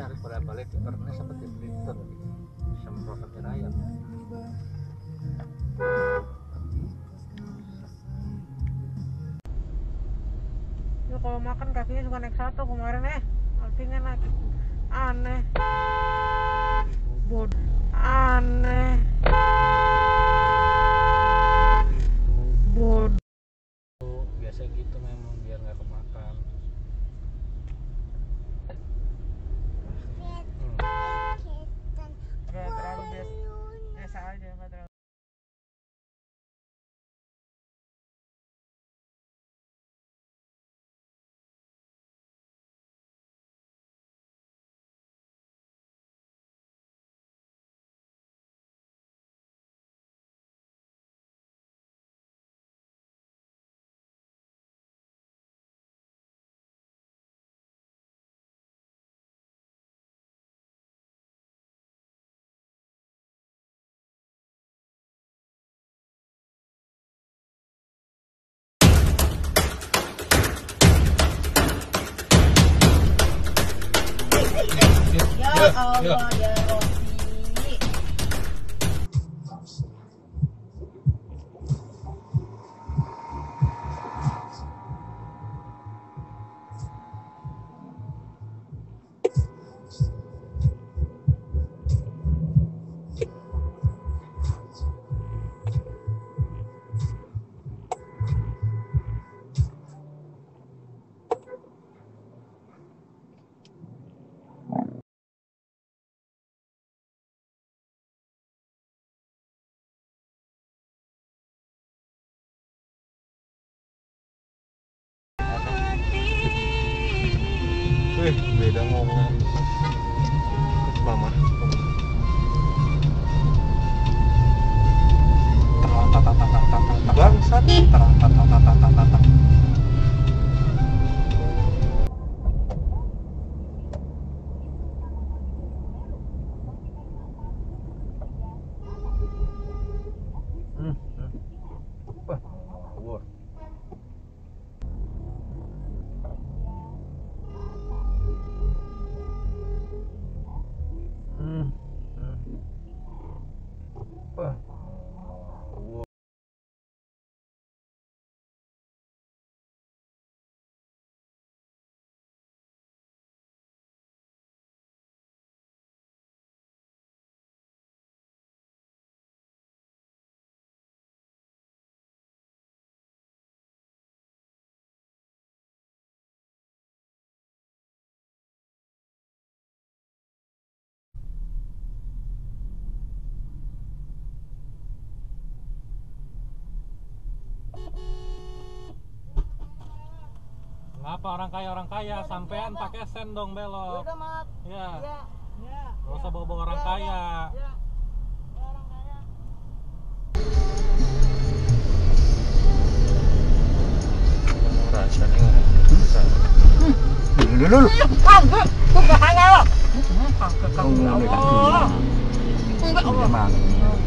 daripada balik di Pernes seperti Blitter semprot air ayam. Ya kalau makan kakinya cuma naik satu kemarin kakinya naik aneh aneh Biasa gitu memang biar nggak kemakan. Gak terlalu biasa aja, gak terlalu. Ya Allah ya Rofi. Beda ngomong mama bangsat Ngapa orang kaya sampean pakai sen dong belok. Udah maaf. Ya. Ya. Gak usah bawa orang kaya. Ya. Orang kaya. Rasanya nggak. Dulu. Tuh bahaya loh. Enggak Allah.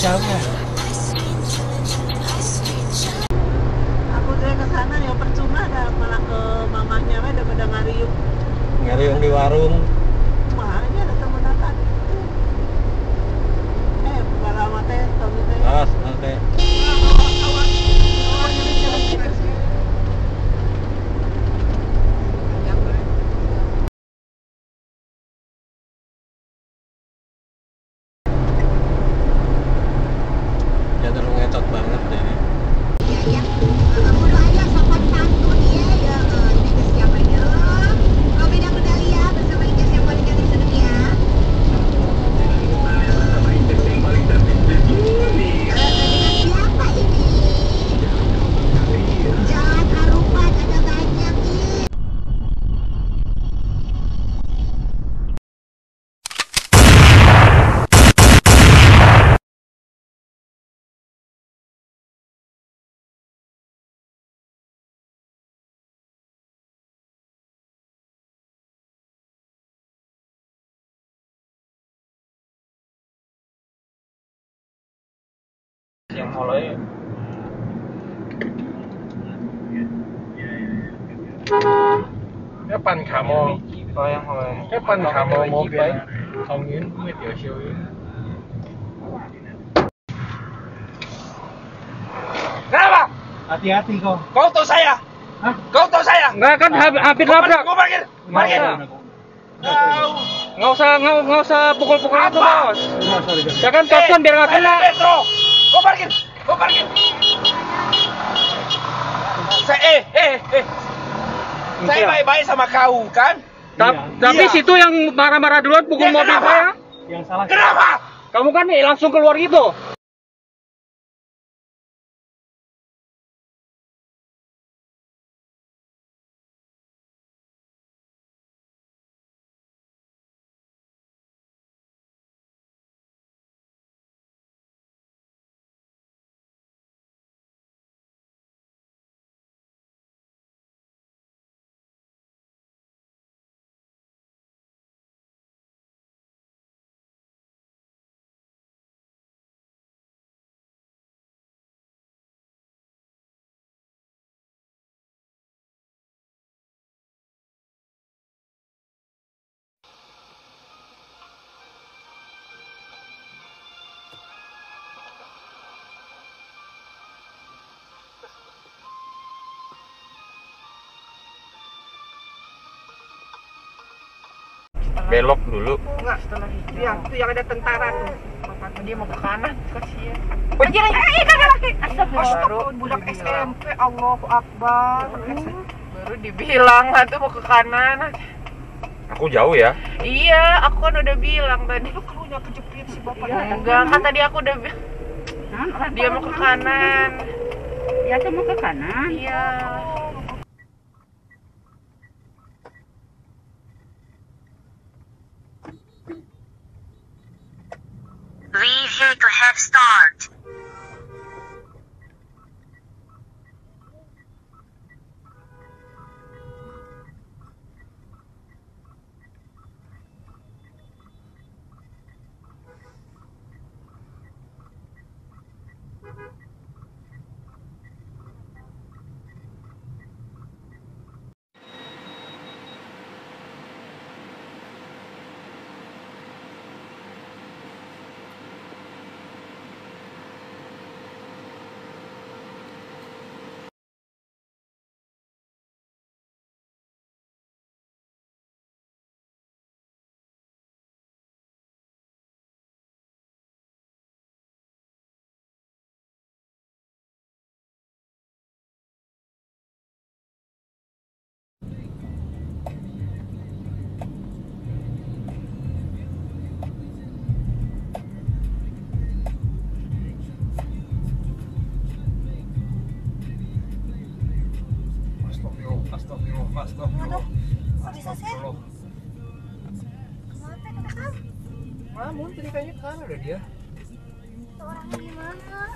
jamnya. Aku saya ke sana ya percuma, ada malah ke mamahnya daripada ngariung. Ngariung di warung. Mahanya ada teman datang. Lama teh, kami teh. Nanti. Ya terlalu ngetot banget deh. Ya, udah aja sopan santun ya, ini ke siapa ya? Kalau beda medali ya bersama Ijaz yang paling cantik sedunia. Dengan siapa ini? Jangan harupan, ada banyak nih. Yang mulai kapan kamu mau mobil Hồng Yến với Tiểu Siêu Yến? Kenapa? Hati-hati kau. Kau tahu saya? Hah? Kau tahu saya? Enggak kan hampir labrak. Kau parkir. Parkir. Nggak usah pukul-pukul itu, Apa? Bos. Ya kan telepon biar nggak kena. Metro. Kau parkir. Kau parkir. Saya Saya baik-baik sama kau kan? Tapi Iya. situ yang marah-marah duluan pukul Ya, mobil kenapa? saya. Yang salah. Kenapa? Kamu kan langsung keluar gitu. Belok dulu. Enggak, setelah itu yang ada tentara tuh. Makanya dia mau ke kanan, kasihan. Lagi kagak lagi. Astagfirullah, budak SMP, Allahu Akbar. Baru dibilang tuh mau ke kanan. Aku jauh ya. Iya, aku kan udah bilang tadi. Lu kalau nggak kejepit si bapak. Enggak, kan tadi aku udah bilang. Dia mau ke kanan. Ya tuh mau ke kanan. Iya. Leave here to head start. Astagfirullah. Kok bisa sih? Mamun tadi kayaknya kan ada dia. Orangnya gimana?